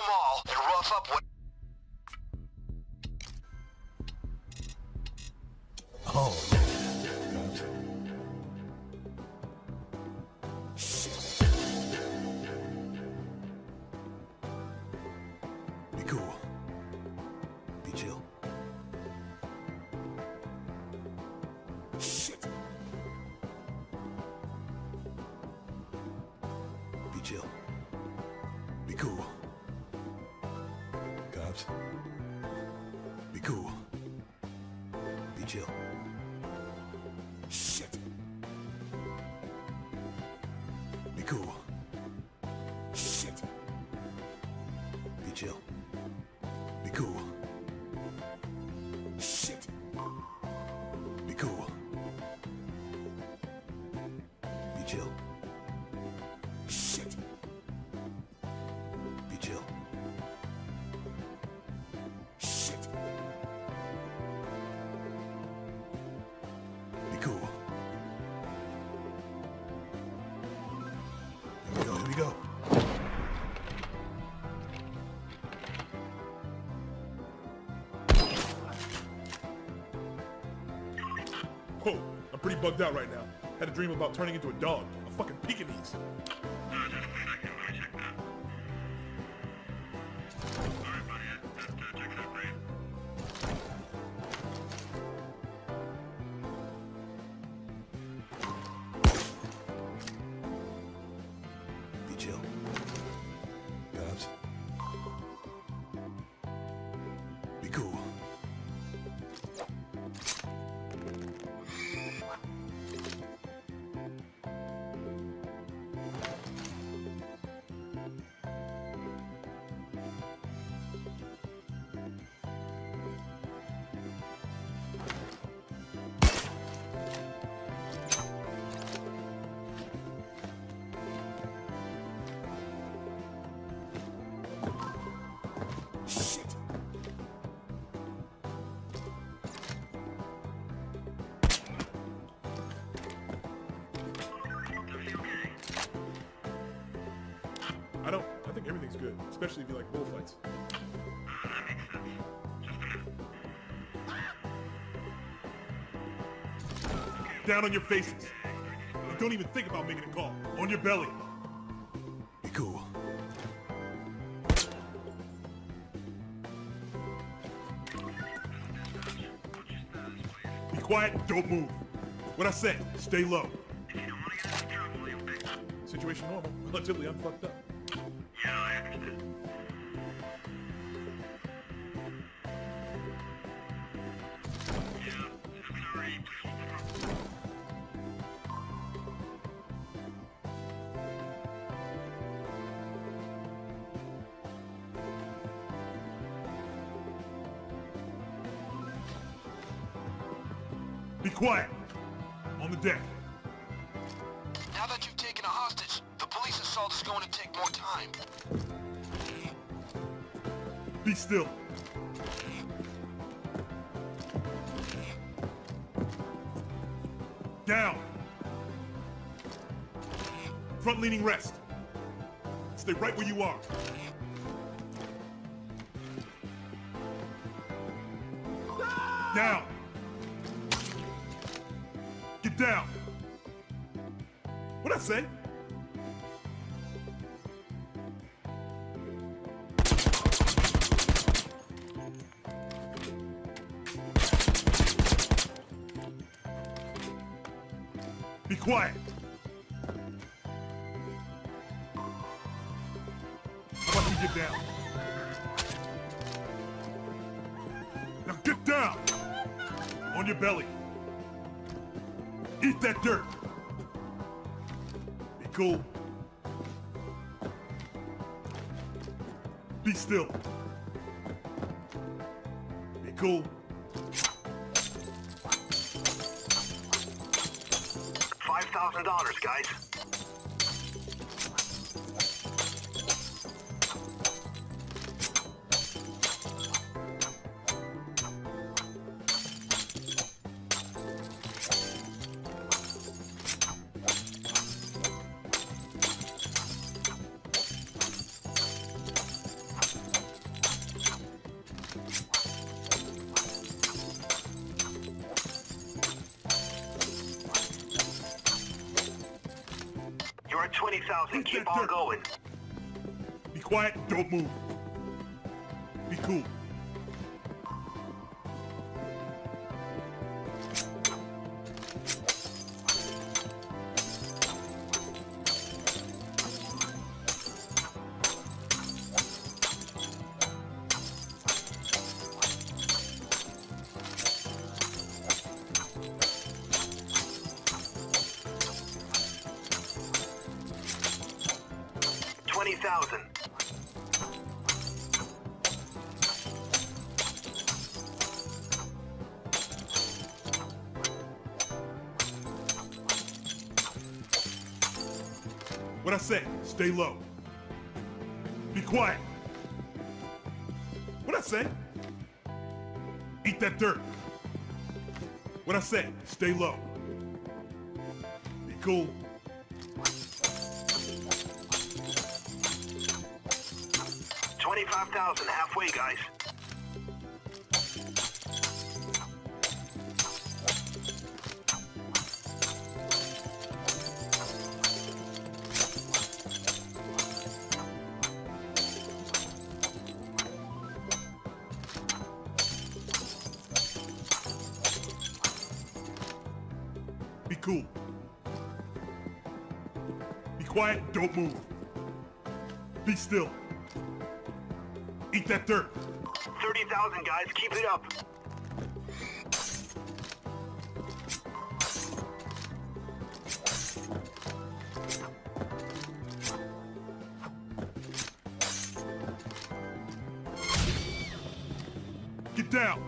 all and rough up what... Oh. Be cool. Be chill. Shit. Be chill. Be cool. Cops. Be cool. Be chill. Shit. Be cool. Shit. Be chill. Be cool. Shit. Be cool. Be chill. Shit. Be chill. Shit. Be cool. Here we go, here we go. Whoa, I'm pretty bugged out right now. Had a dream about turning into a dog, a fucking Pekingese. Be chill. Cops. Be cool. Shit. I think everything's good, especially if you like bullfights. Down on your faces. And don't even think about making a call. On your belly. Be cool. Be quiet and don't move. What I say, stay low. Situation normal. Relatively unfucked up. Be quiet. On the deck. Now that you've taken a hostage, the police assault is going to take more time. Be still. Down. Front leaning rest. Stay right where you are. Down. Get down. What'd I say? Be quiet. How about you get down? Now get down! On your belly. Eat that dirt. Be cool. Be still. Be cool. $5,000, guys. You're at 20,000. Hit Keep that on dirt. going. Be quiet, don't move. Be cool. $20,000. What I say, stay low. Be quiet. What I say? Eat that dirt. What I say, stay low. Be cool. $25,000. Halfway, guys. Be cool. Be quiet, don't move. Be still. Eat that dirt. 30,000, guys. Keep it up. Get down.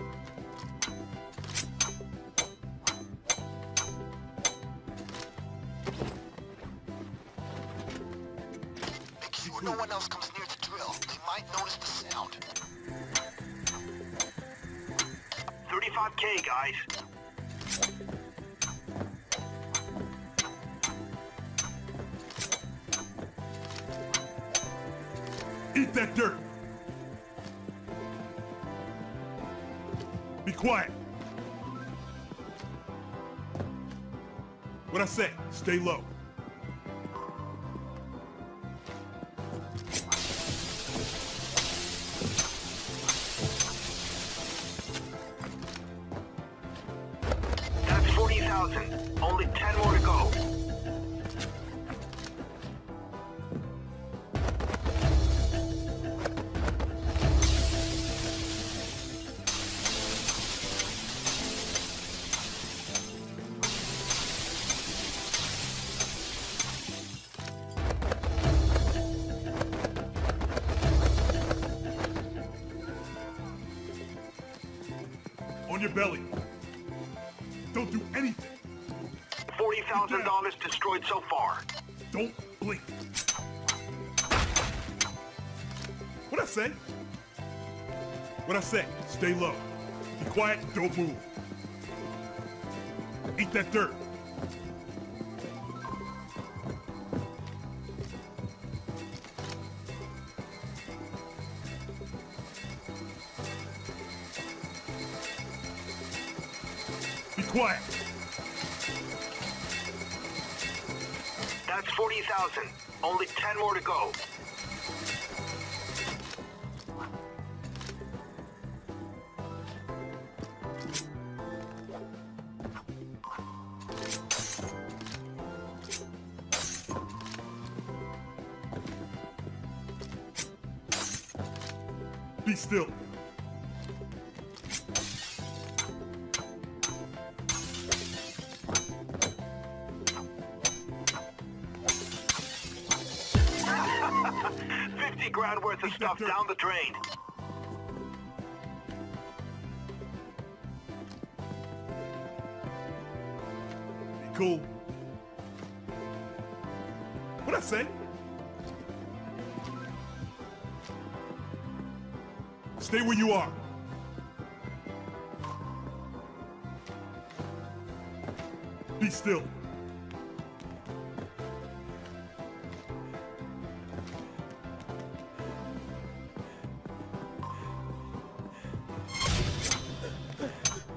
Make sure no one else comes near the drill. They might notice the sound. 35K, guys. Eat that dirt. Be quiet. What I say, stay low. That's 40,000. Only 10 more to go. On your belly. Don't do anything. $40,000 destroyed so far. Don't blink. What I say? What I say, stay low. Be quiet, don't move. Eat that dirt. Be quiet. That's 40,000. Only 10 more to go. Be still. $50,000 worth of stuff down the drain. Be cool. What I say? Stay where you are. Be still.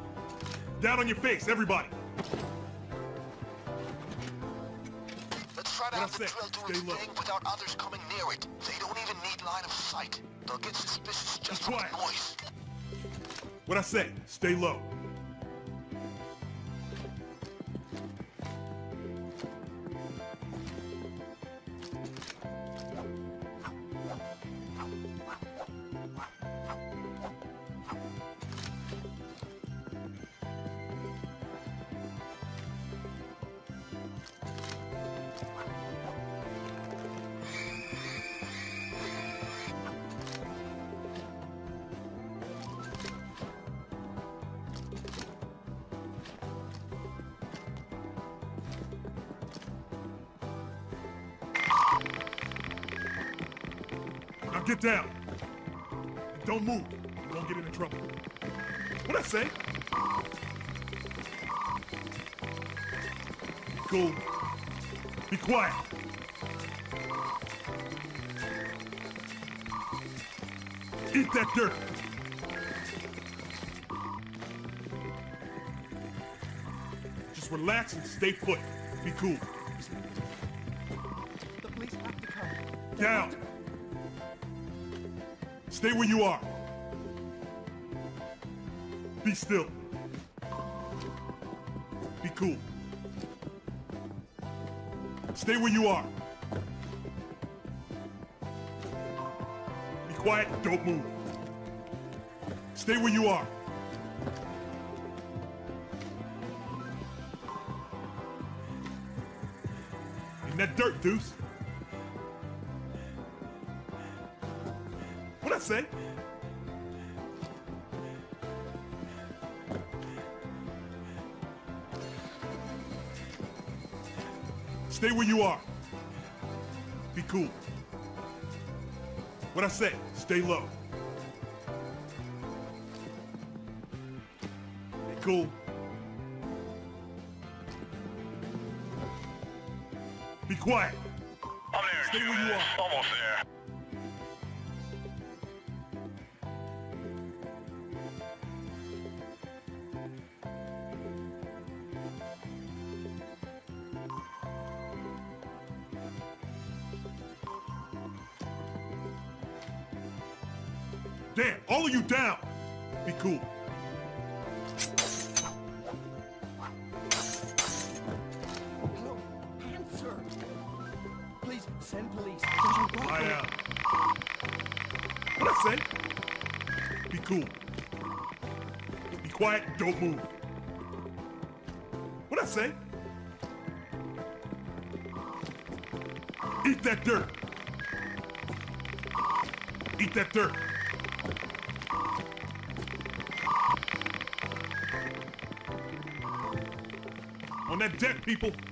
Down on your face, everybody. Let's try to What I have the said, drill do stay its low. thing without others coming near it. They don't even need line of sight. They'll get suspicious just Be from quiet. the noise. What I say, stay low. Now get down. And don't move. You won't get into trouble. What I say? Be cool. Be quiet. Eat that dirt. Just relax and stay put. Be cool. The police have to come. Down. Stay where you are. Be still. Be cool. Stay where you are. Be quiet, don't move. Stay where you are. In that dirt, Deuce. What'd I say? Stay where you are. Be cool. What I say, stay low. Be cool. Be quiet. I'm there in Stay 2 where you minutes. are. Almost there. Damn, all of you down. Be cool. Hello, answer. Please send police. There's a robbery. Lie down. What I say? Be cool. Be quiet, don't move. What I say? Eat that dirt. Eat that dirt. On that deck, people. 1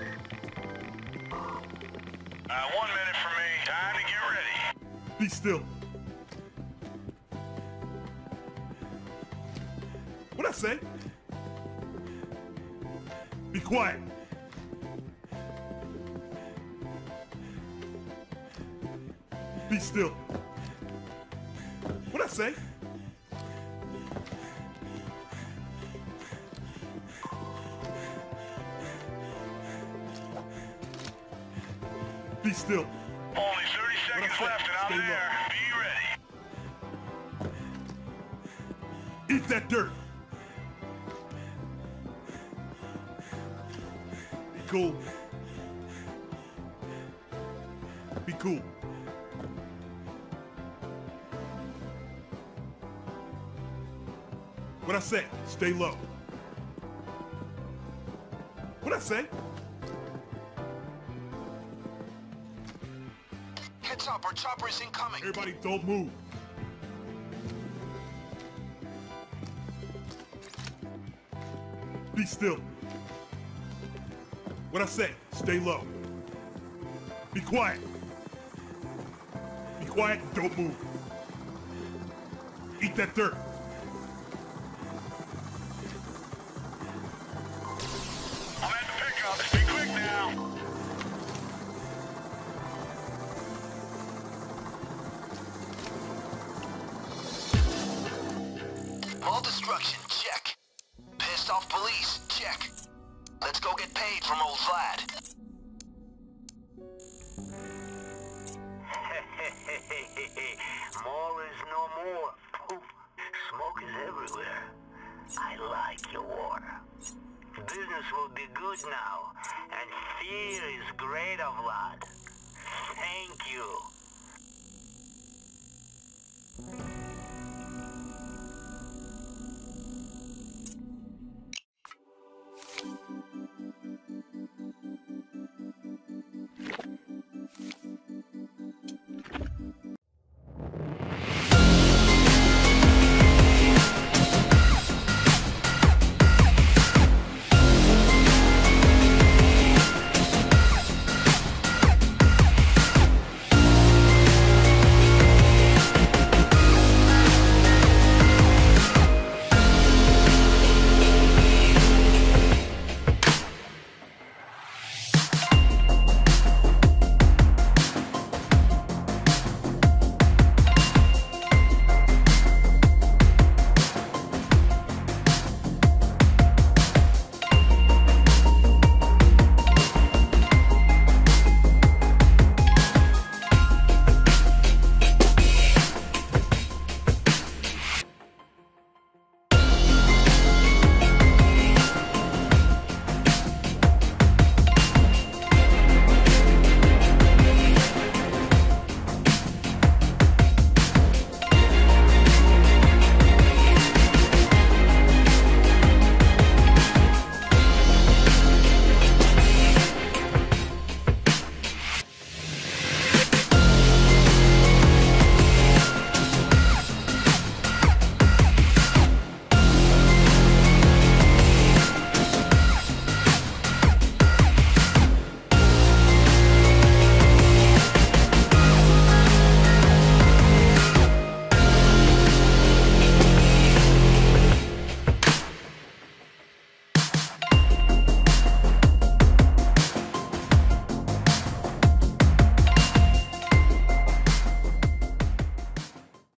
minute for me. Time to get ready. Be still. What I say? Be quiet. Be still. What I say? Be still. Only 30 seconds said, left and I'm stay low. there. Be ready. Eat that dirt. Be cool. Be cool. What I say? Stay low. What I say? Heads up, our chopper is incoming. Everybody don't move. Be still. What I say? Stay low. Be quiet. Be quiet, don't move. Eat that dirt. I'm at the pickup. Be quick now. All destruction, check. Pissed off police, check. Let's go get paid from old Vlad. More is no more. Poof. Smoke is everywhere. I like your water. Business will be good now, and fear is greater, Vlad. Thank you.